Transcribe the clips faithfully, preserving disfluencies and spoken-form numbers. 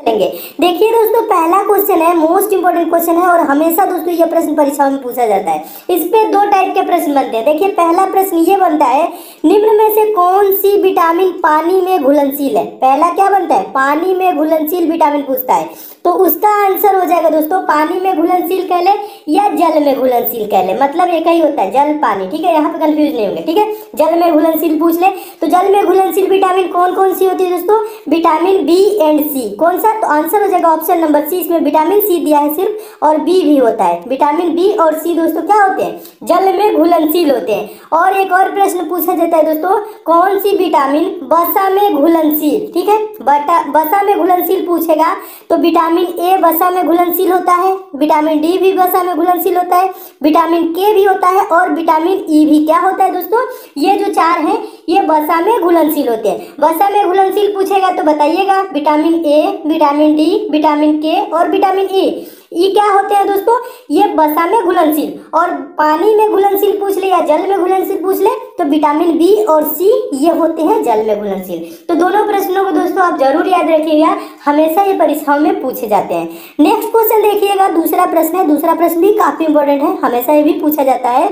लेंगे। देखिए दोस्तों, पहला क्वेश्चन है, मोस्ट इंपोर्टेंट क्वेश्चन है और हमेशा दोस्तों ये प्रश्न परीक्षाओं में पूछा जाता है। इस पे दो टाइप के प्रश्न बनते हैं। देखिए पहला प्रश्न ये बनता है, निम्न में से कौन सी विटामिन पानी में घुलनशील है। पहला क्या बनता है, पानी में घुलनशील विटामिन पूछता है, तो उसका आंसर हो जाएगा दोस्तों पानी में घुलनशील कह ले या जल में घुलनशील कह ले, मतलब एक ही होता है जल पानी। ठीक है, यहाँ पे कंफ्यूज नहीं होंगे। ठीक है, जल में घुलनशील पूछ ले तो जल में घुलनशील विटामिन कौन कौन सी होती है दोस्तों, विटामिन बी एंड सी। कौन सा, तो आंसर हो जाएगा ऑप्शन नंबर सी। इसमें विटामिन सी दिया है सिर्फ और बी भी होता है। विटामिन बी और सी दोस्तों क्या होते हैं, जल में घुलनशील होते हैं। और एक और प्रश्न पूछा जाता है दोस्तों, कौन सी विटामिन वसा में घुलनशील। ठीक है, बटा वसा में घुलनशील पूछेगा तो विटामिन ए वसा में घुलनशील होता है, विटामिन डी भी वसा में घुलनशील होता है, विटामिन के भी होता है और विटामिन ई भी क्या होता है दोस्तों, ये जो चार हैं ये वसा में घुलनशील होते हैं। वसा में घुलनशील पूछेगा तो बताइएगा, vitamin A, vitamin D, vitamin K और विटामिन ई, ये क्या होते हैं दोस्तों, ये वसा में घुलनशील। और पानी में घुलनशील पूछ ले या जल में घुलनशील पूछ ले तो विटामिन बी और सी ये होते हैं जल में घुलनशील। तो दोनों प्रश्नों को दोस्तों आप जरूर याद रखिएगा, हमेशा ये परीक्षाओं में पूछे जाते हैं। नेक्स्ट क्वेश्चन देखिएगा, दूसरा प्रश्न है। दूसरा प्रश्न भी काफी इंपॉर्टेंट है, हमेशा ये भी पूछा जाता है।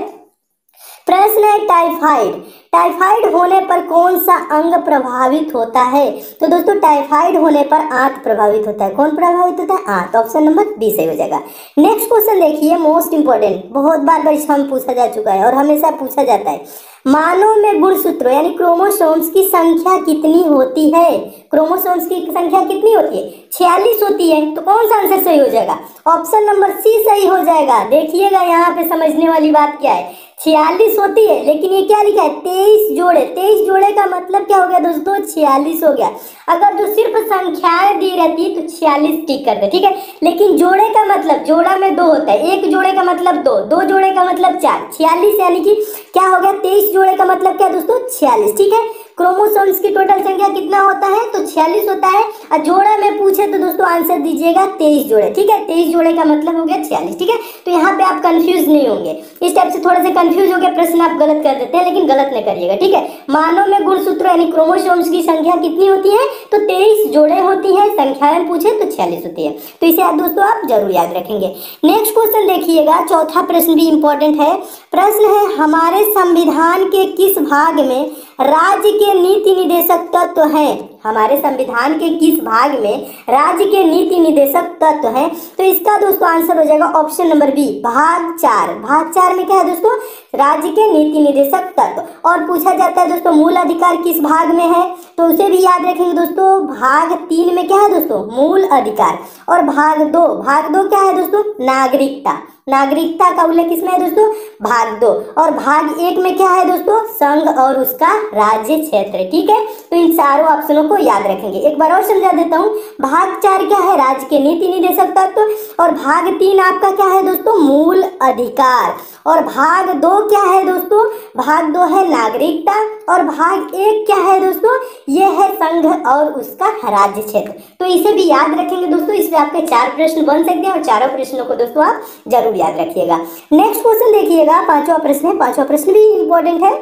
प्रश्न है टाइफाइड। टाइफाइड होने पर कौन सा अंग प्रभावित होता है। तो दोस्तों टाइफाइड होने पर आंत प्रभावित होता है। कौन प्रभावित होता है, आंत। ऑप्शन नंबर बी सही हो जाएगा। नेक्स्ट क्वेश्चन देखिए, मोस्ट इंपोर्टेंट, बहुत बार परीक्षा में पूछा जा चुका है और हमेशा पूछा जाता है। मानव में गुणसूत्रों यानी क्रोमोसोम्स की संख्या कितनी होती है। क्रोमोसोम्स की संख्या कितनी होती है, छियालीस होती है। तो कौन सा आंसर सही हो जाएगा, ऑप्शन नंबर सी सही हो जाएगा। देखिएगा यहाँ पे समझने वाली बात क्या है, छियालीस होती है लेकिन ये क्या लिखा है, तेईस जोड़े। तेईस जोड़े का मतलब क्या हो गया दोस्तों, छियालीस हो गया। अगर जो सिर्फ संख्याएं दी रहती तो छियालीस टिक करते। ठीक है, लेकिन जोड़े का मतलब, जोड़ा में दो होता है, एक जोड़े का मतलब दो, दो जोड़े का मतलब चार, छियालीस यानी कि क्या हो गया, तेईस जोड़े का मतलब क्या दोस्तों, छियालीस। ठीक है, क्रोमोसोम्स की टोटल संख्या कितना होता है, तो छियालीस होता है। और जोड़ा में पूछे तो दोस्तों आंसर दीजिएगा तेईस जोड़े। ठीक है, तेईस जोड़े का मतलब हो गया छियालीस। ठीक है, तो यहाँ पे आप कंफ्यूज नहीं होंगे। इस टाइप से थोड़े से कंफ्यूज हो गया प्रश्न आप गलत कर देते हैं, लेकिन गलत नहीं करिएगा। ठीक है, मानव में गुणसूत्र यानी क्रोमोसोम्स की संख्या कितनी होती है, तो तेईस जोड़े होती है। संख्याएं पूछे तो छियालीस होती है। तो इसे आप दोस्तों आप जरूर याद रखेंगे। नेक्स्ट क्वेश्चन देखिएगा, चौथा प्रश्न भी इंपॉर्टेंट है। प्रश्न है, हमारे संविधान के किस भाग में राज्य के नीति निदेशक तत्व हैं। हमारे संविधान के किस भाग में राज्य के नीति निदेशक तत्व हैं। तो इसका दोस्तों आंसर हो जाएगा ऑप्शन नंबर बी, भाग चार। भाग चार में क्या है दोस्तों, राज्य के नीति निदेशक तत्व। और पूछा जाता है दोस्तों मूल अधिकार किस भाग में है, तो उसे भी याद रखेंगे दोस्तों। भाग तीन में क्या है दोस्तों, मूल अधिकार। और भाग दो, भाग दो क्या है दोस्तों, नागरिकता। नागरिकता का उल्लेख किसमें है दोस्तों, भाग दो। और भाग एक में क्या है दोस्तों, संघ और उसका राज्य क्षेत्र। ठीक है, तो इन चारों ऑप्शनों को याद रखेंगे। एक बार और समझा देता हूँ, भाग चार क्या है, राज्य के नीति निदेशक तत्व। और भाग तीन आपका क्या है दोस्तों, मूल अधिकार। और भाग दो क्या है दोस्तों, भाग दो है नागरिकता। और भाग एक क्या है दोस्तों, ये है संघ और उसका राज्य क्षेत्र। तो इसे भी याद रखेंगे दोस्तों। इसमें आपके चार प्रश्न बन सकते हैं और चारों प्रश्नों को दोस्तों आप जरूर याद रखिएगा। नेक्स्ट क्वेश्चन देखिएगा, पांचवा प्रश्न है। पांचवा प्रश्न भी इंपॉर्टेंट है।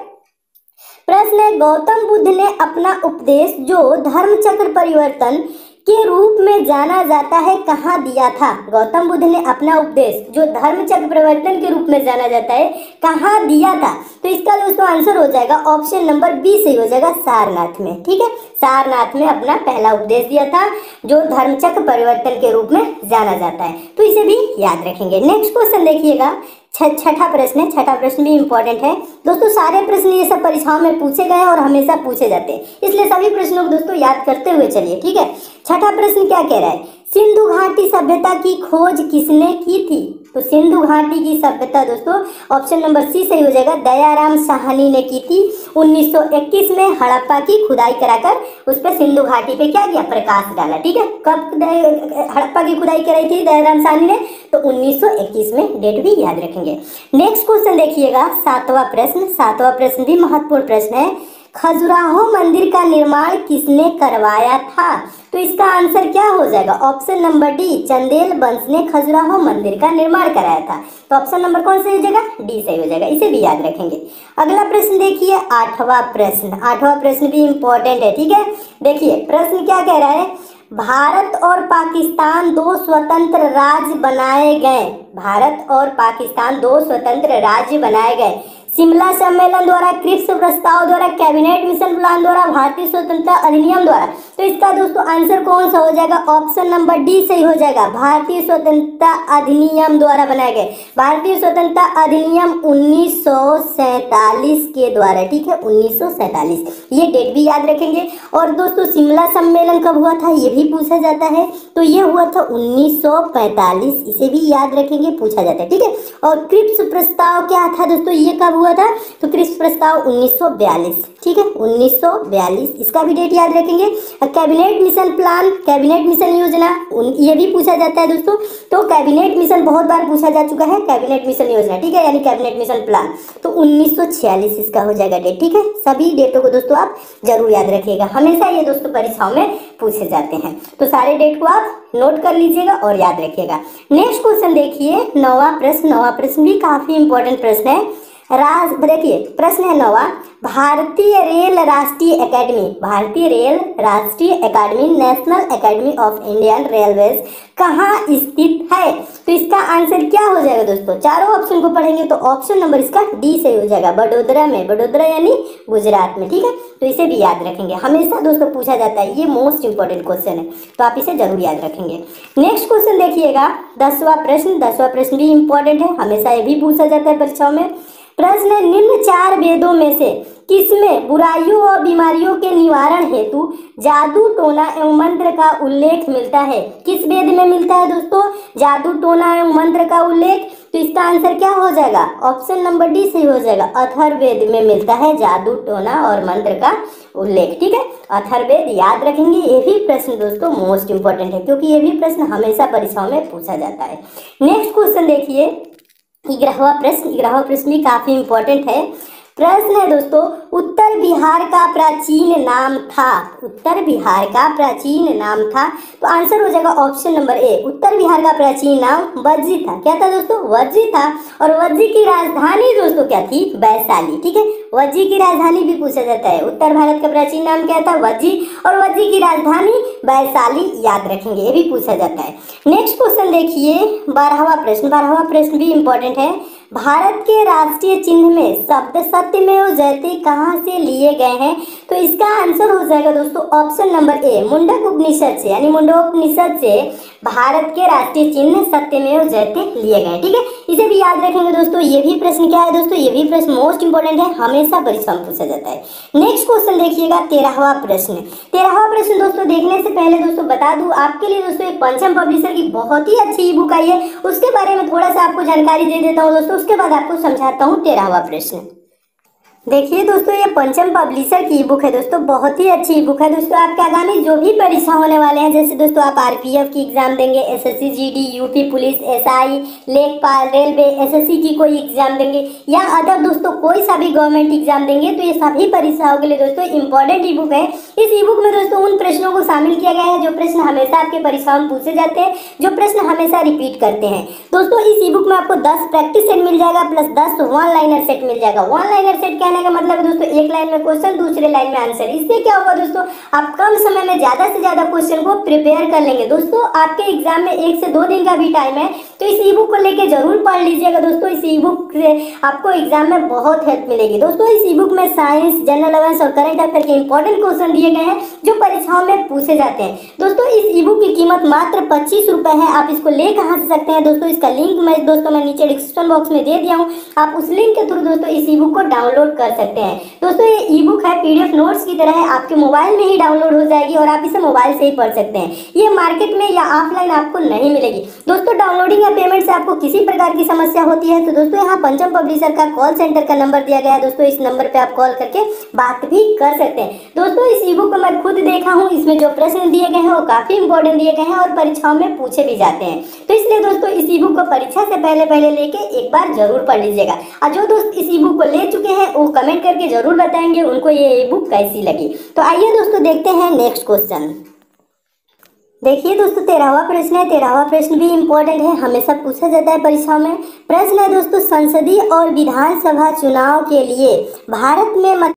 प्रश्न है, गौतम बुद्ध ने अपना उपदेश जो धर्म चक्र परिवर्तन के रूप में जाना जाता है कहाँ दिया था। गौतम बुद्ध ने अपना उपदेश जो धर्म चक्र परिवर्तन के रूप में जाना जाता है कहाँ दिया था। तो इसका दोस्तों आंसर हो जाएगा ऑप्शन नंबर बी सही हो जाएगा, सारनाथ में। ठीक है, सारनाथ में अपना पहला उपदेश दिया था जो धर्म चक्र परिवर्तन के रूप में जाना जाता है। तो इसे भी याद रखेंगे। नेक्स्ट क्वेश्चन देखिएगा, छठा प्रश्न है। छठा प्रश्न भी इंपॉर्टेंट है दोस्तों। सारे प्रश्न ये सब परीक्षाओं में पूछे गए और हमेशा पूछे जाते हैं, इसलिए सभी प्रश्नों को दोस्तों याद करते हुए चलिए। ठीक है, छठा प्रश्न क्या कह रहा है, सिंधु घाटी सभ्यता की खोज किसने की थी। तो सिंधु घाटी की सभ्यता दोस्तों ऑप्शन नंबर सी सही हो जाएगा, दयाराम साहनी ने की थी। उन्नीस सौ इक्कीस में हड़प्पा की खुदाई कराकर उस पर सिंधु घाटी पे क्या किया, प्रकाश डाला। ठीक है, कब हड़प्पा की खुदाई कराई थी दयाराम साहनी ने, तो उन्नीस सौ इक्कीस में। डेट भी याद रखेंगे। नेक्स्ट क्वेश्चन देखिएगा, सातवां प्रश्न। सातवां प्रश्न भी महत्वपूर्ण प्रश्न है। खजुराहो मंदिर का निर्माण किसने करवाया था। तो इसका आंसर क्या हो जाएगा, ऑप्शन नंबर डी, चंदेल वंश ने खजुराहो मंदिर का निर्माण कराया था। तो ऑप्शन नंबर कौन सही हो जाएगा, डी सही हो जाएगा। इसे भी याद रखेंगे। अगला प्रश्न देखिए, आठवां प्रश्न। आठवां प्रश्न भी इंपॉर्टेंट है। ठीक है, देखिए प्रश्न क्या कह रहा है, भारत और पाकिस्तान दो स्वतंत्र राज्य बनाए गए। भारत और पाकिस्तान दो स्वतंत्र राज्य बनाए गए। शिमला सम्मेलन द्वारा, क्रिप्स प्रस्ताव द्वारा, कैबिनेट मिशन प्लान द्वारा, भारतीय स्वतंत्रता अधिनियम द्वारा। तो इसका दोस्तों आंसर कौन सा हो जाएगा? ऑप्शन नंबर डी सही हो जाएगा। भारतीय स्वतंत्रता अधिनियम द्वारा बनाए गए। भारतीय स्वतंत्रता अधिनियम उन्नीस सौ सैतालीस के द्वारा, ठीक है, उन्नीस सौ सैतालीस, ये डेट भी याद रखेंगे। और दोस्तों शिमला सम्मेलन कब हुआ था ये भी पूछा जाता है, तो ये हुआ था उन्नीस सौ पैंतालीस, इसे भी याद रखेंगे, पूछा जाता है, ठीक है। और क्रिप्स प्रस्ताव क्या था दोस्तों, ये कब हुआ था? तो क्रिप्स प्रस्ताव उन्नीस सौ बयालीस, ठीक है, उन्नीस सौ बयालीस, इसका भी डेट याद रखेंगे। Cabinet mission plan, cabinet mission योजना, ये भी पूछा जाता है दोस्तों। तो कैबिनेट मिशन बहुत बार पूछा जा चुका है, कैबिनेट मिशन योजना, ठीक है, यानी कैबिनेट मिशन प्लान, तो उन्नीस सौ छियालीस इसका हो जाएगा डेट, ठीक है। सभी डेटों को दोस्तों आप जरूर याद रखिएगा, हमेशा ये दोस्तों परीक्षाओं में पूछे जाते हैं, तो सारे डेट को आप नोट कर लीजिएगा और याद रखिएगा। नेक्स्ट क्वेश्चन देखिए, नौवां प्रश्न, नौवां प्रश्न भी काफी इंपॉर्टेंट प्रश्न है। राज देखिए प्रश्न है नौवां, भारतीय रेल राष्ट्रीय एकेडमी, भारतीय रेल राष्ट्रीय academy, national academy of Indian railways कहाँ स्थित है? तो इसका आंसर क्या हो जाएगा दोस्तों? चारों ऑप्शन को पढ़ेंगे तो ऑप्शन नंबर इसका डी सही हो जाएगा, बड़ोदरा में, बड़ोदरा यानी गुजरात में, ठीक है। तो इसे भी याद रखेंगे, हमेशा दोस्तों पूछा जाता है, ये मोस्ट इंपोर्टेंट क्वेश्चन है, तो आप इसे जरूर याद रखेंगे। नेक्स्ट क्वेश्चन देखिएगा, दसवां प्रश्न, दसवां प्रश्न भी इंपॉर्टेंट है, हमेशा ये भी पूछा जाता है परीक्षाओं में। प्रश्न है, निम्न चार वेदों में से किसमें बुराइयों और बीमारियों के निवारण हेतु जादू टोना एवं मंत्र का उल्लेख मिलता है? किस वेद में मिलता है दोस्तों जादू टोना एवं मंत्र का उल्लेख? तो इसका आंसर क्या हो जाएगा? ऑप्शन नंबर डी सही हो जाएगा, अथर्ववेद में मिलता है जादू टोना और मंत्र का उल्लेख, ठीक है। अथर्ववेद याद रखेंगे, ये भी प्रश्न दोस्तों मोस्ट इंपोर्टेंट है, क्योंकि ये भी प्रश्न हमेशा परीक्षाओं में पूछा जाता है। नेक्स्ट क्वेश्चन देखिए, ग्यारहवां प्रश्न, ग्यारहवां प्रश्न भी काफी इंपॉर्टेंट है। प्रश्न है दोस्तों, उत्तर बिहार का प्राचीन नाम था, उत्तर बिहार का प्राचीन नाम था, तो आंसर हो जाएगा ऑप्शन नंबर ए, उत्तर बिहार का प्राचीन नाम वज्जी था। क्या था दोस्तों? वज्जी था। और वज्जी की राजधानी दोस्तों क्या थी? वैशाली, ठीक है, वज्जी की राजधानी भी पूछा जाता है। उत्तर भारत का प्राचीन नाम क्या था? वज्जी, और वज्जी की राजधानी वैशाली, याद रखेंगे, ये भी पूछा जाता है। नेक्स्ट क्वेश्चन देखिए, बारहवां प्रश्न, बारहवां प्रश्न भी इंपॉर्टेंट है। भारत के राष्ट्रीय चिन्ह में शब्द सत्यमेव जयते कहाँ से लिए गए हैं? तो इसका आंसर हो जाएगा दोस्तों option number A, Mundaka Upanishad से, यानी मुंडकोपनिषद से भारत के राष्ट्रीय चिन्ह सत्यमेव जयते लिए गए, ठीक है। इसे भी याद रखेंगे दोस्तों। ये भी प्रश्न क्या है दोस्तों? ये भी प्रश्न मोस्ट इंपोर्टेंट है, हमेशा परीक्षा में पूछा जाता है। नेक्स्ट क्वेश्चन देखिएगा, तेरहवां प्रश्न, तेरहवां प्रश्न दोस्तों देखने से पहले दोस्तों बता दूं आपके लिए दोस्तों, एक पंचम पब्लिशर की बहुत ही अच्छी ई बुक आई है, उसके बारे में थोड़ा सा आपको जानकारी दे देता हूँ दोस्तों, उसके बाद आपको समझाता हूँ तेरहवां प्रश्न। देखिए दोस्तों, ये पंचम पब्लिशर की ई बुक है दोस्तों, बहुत ही अच्छी ई बुक है दोस्तों। आपके आगामी जो भी परीक्षा होने वाले हैं, जैसे दोस्तों आप आरपीएफ की एग्जाम देंगे, SSC GD, UP police, SI, लेखपाल, रेलवे, एसएससी की कोई एग्जाम देंगे, या अदर दोस्तों कोई सा भी गवर्नमेंट एग्जाम देंगे, तो ये सभी परीक्षाओं के लिए दोस्तों इंपॉर्टेंट ई बुक है। इस ई बुक में दोस्तों उन प्रश्नों को शामिल किया गया है जो प्रश्न हमेशा आपके परीक्षाओं में पूछे जाते हैं, जो प्रश्न हमेशा रिपीट करते हैं। दोस्तों इस ई बुक में आपको दस प्रैक्टिस सेट मिल जाएगा, प्लस दस वन लाइनर सेट मिल जाएगा। वन लाइनर सेट कहने का मतलब है दोस्तों एक लाइन में क्वेश्चन, दूसरे लाइन में आंसर। इससे क्या होगा दोस्तों, आप कम समय में ज्यादा से ज्यादा क्वेश्चन को प्रिपेयर कर लेंगे। दोस्तों आपके एग्जाम में एक से दो दिन का भी टाइम है, तो इस ई बुक को लेके जरूर पढ़ लीजिएगा दोस्तों। इस ई बुक से आपको एग्जाम में बहुत हेल्प मिलेगी दोस्तों। इस ई बुक में साइंस, जनरल अवेयरनेस और करंट अफेयर के इंपॉर्टेंट क्वेश्चन दिए गए हैं जो परीक्षाओं में पूछे जाते हैं। दोस्तों इस ई बुक की कीमत मात्र पच्चीस रुपए है। आप इसको ले कहाँ से सकते हैं दोस्तों, इसका लिंक मैं दोस्तों मैं नीचे डिस्क्रिप्शन बॉक्स में दे दिया हूँ, आप उस लिंक के थ्रू दोस्तों इस ई बुक को डाउनलोड कर सकते हैं। दोस्तों ये ई बुक है पीडीएफ नोट्स की तरह है, आपके मोबाइल में ही डाउनलोड हो जाएगी और आप इसे मोबाइल से ही पढ़ सकते हैं। ये मार्केट में या ऑफलाइन आपको नहीं मिलेगी दोस्तों। डाउनलोडिंग या पेमेंट से आपको किसी प्रकार की समस्या होती है तो दोस्तों यहाँ पंचम पब्लिशर का कॉल सेंटर का नंबर दिया गया है दोस्तों, इस नंबर पे आप कॉल करके बात भी कर सकते हैं। दोस्तों इस ई बुक को मैं खुद देखा हूँ, इसमें जो प्रश्न दिए गए हैं वो काफी इंपॉर्टेंट दिए गए हैं और परीक्षाओं में पूछे भी जाते हैं। तो इसलिए दोस्तों इस ई बुक को परीक्षा से पहले पहले लेके एक बार जरूर पढ़ लीजिएगा। और जो दोस्त इस ई बुक को ले चुके हैं वो कमेंट करके जरूर बताएंगे उनको ये ई बुक कैसी लगी। तो आइए दोस्तों देखते हैं नेक्स्ट क्वेश्चन। देखिए दोस्तों तेरहवां प्रश्न है, तेरहवां प्रश्न भी इंपॉर्टेंट है, हमेशा पूछा जाता है परीक्षाओं में। प्रश्न है दोस्तों, संसदीय और विधानसभा चुनाव के लिए भारत में